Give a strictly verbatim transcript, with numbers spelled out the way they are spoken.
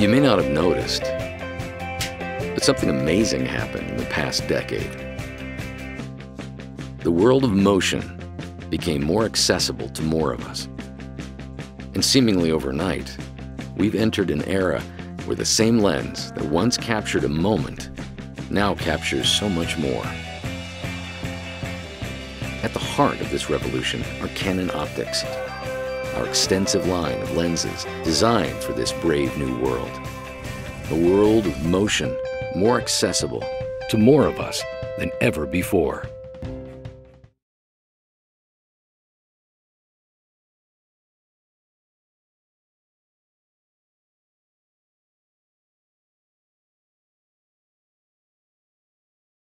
You may not have noticed, but something amazing happened in the past decade. The world of motion became more accessible to more of us. And seemingly overnight, we've entered an era where the same lens that once captured a moment now captures so much more. At the heart of this revolution are Canon optics, our extensive line of lenses designed for this brave new world. A world of motion more accessible to more of us than ever before.